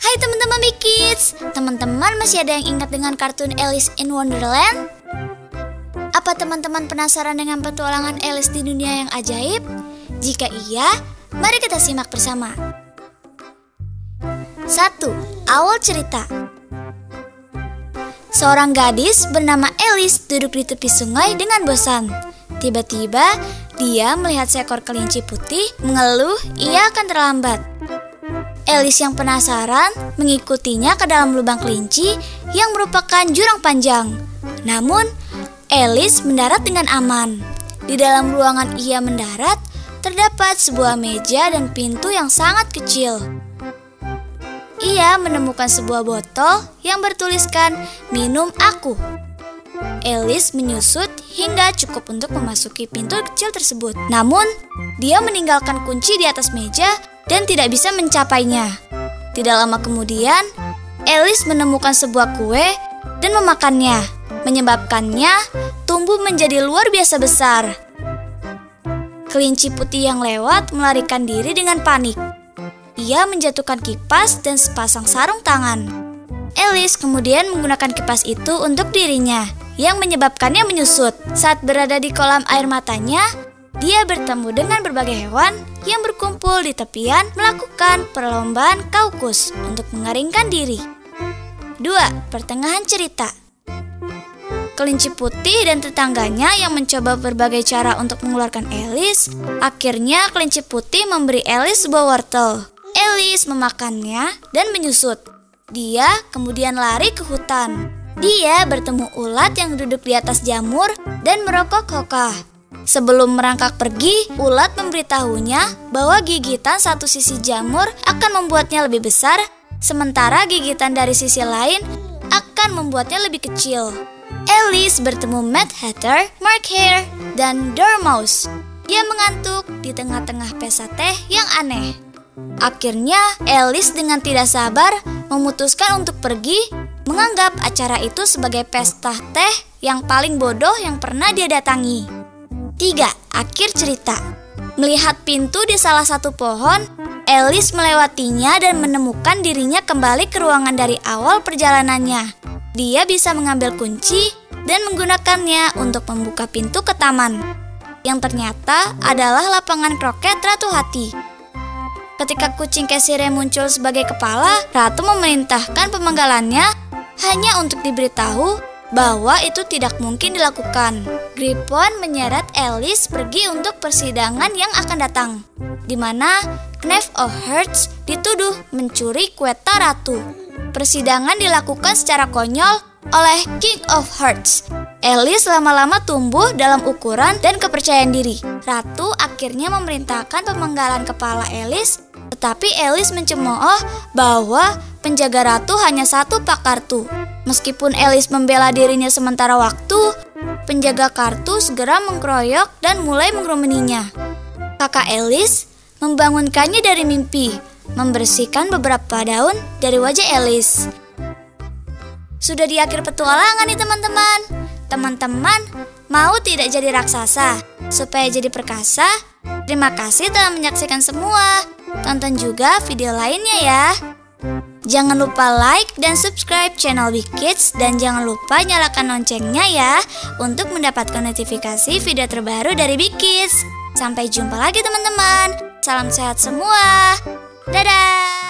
Hai teman-teman Big Kids, teman-teman masih ada yang ingat dengan kartun Alice in Wonderland? Apa teman-teman penasaran dengan petualangan Alice di dunia yang ajaib? Jika iya, mari kita simak bersama. 1. Awal cerita. Seorang gadis bernama Alice duduk di tepi sungai dengan bosan. Tiba-tiba, dia melihat seekor kelinci putih mengeluh ia akan terlambat. Alice yang penasaran mengikutinya ke dalam lubang kelinci yang merupakan jurang panjang. Namun, Alice mendarat dengan aman. Di dalam ruangan ia mendarat, terdapat sebuah meja dan pintu yang sangat kecil. Ia menemukan sebuah botol yang bertuliskan "Minum aku". Alice menyusut hingga cukup untuk memasuki pintu kecil tersebut. Namun, dia meninggalkan kunci di atas meja dan tidak bisa mencapainya. Tidak lama kemudian, Alice menemukan sebuah kue dan memakannya, menyebabkannya tumbuh menjadi luar biasa besar. Kelinci putih yang lewat melarikan diri dengan panik. Ia menjatuhkan kipas dan sepasang sarung tangan. Alice kemudian menggunakan kipas itu untuk dirinya, yang menyebabkannya menyusut. Saat berada di kolam air matanya, dia bertemu dengan berbagai hewan yang berkumpul di tepian melakukan perlombaan kaukus untuk mengeringkan diri. 2. Pertengahan cerita. Kelinci putih dan tetangganya yang mencoba berbagai cara untuk mengeluarkan Alice. Akhirnya kelinci putih memberi Alice sebuah wortel. Alice memakannya dan menyusut. Dia kemudian lari ke hutan. Dia bertemu ulat yang duduk di atas jamur dan merokok hoka. Sebelum merangkak pergi, ulat memberitahunya bahwa gigitan satu sisi jamur akan membuatnya lebih besar, sementara gigitan dari sisi lain akan membuatnya lebih kecil. Alice bertemu Mad Hatter, Mark Hare, dan Dormouse. Dia mengantuk di tengah-tengah pesta teh yang aneh. Akhirnya, Alice dengan tidak sabar memutuskan untuk pergi, menganggap acara itu sebagai pesta teh yang paling bodoh yang pernah dia datangi. 3. Akhir cerita. Melihat pintu di salah satu pohon, Alice melewatinya dan menemukan dirinya kembali ke ruangan dari awal perjalanannya. Dia bisa mengambil kunci dan menggunakannya untuk membuka pintu ke taman, yang ternyata adalah lapangan kroket Ratu Hati. Ketika kucing Kesire muncul sebagai kepala, Ratu memerintahkan pemenggalannya hanya untuk diberitahu bahwa itu tidak mungkin dilakukan. Griffon menyeret Alice pergi untuk persidangan yang akan datang, di mana Knave of Hearts dituduh mencuri kueta ratu. Persidangan dilakukan secara konyol oleh King of Hearts. Alice lama-lama tumbuh dalam ukuran dan kepercayaan diri. Ratu akhirnya memerintahkan pemenggalan kepala Alice, tetapi Alice mencemooh bahwa penjaga ratu hanya satu pak kartu. Meskipun Alice membela dirinya sementara waktu, penjaga kartu segera mengkeroyok dan mulai mengerumuninya. Kakak Alice membangunkannya dari mimpi, membersihkan beberapa daun dari wajah Alice. Sudah di akhir petualangan nih teman-teman. Teman-teman mau tidak jadi raksasa, supaya jadi perkasa? Terima kasih telah menyaksikan semua. Tonton juga video lainnya ya. Jangan lupa like dan subscribe channel Big Kids dan jangan lupa nyalakan loncengnya ya untuk mendapatkan notifikasi video terbaru dari Big Kids. Sampai jumpa lagi teman-teman. Salam sehat semua. Dadah.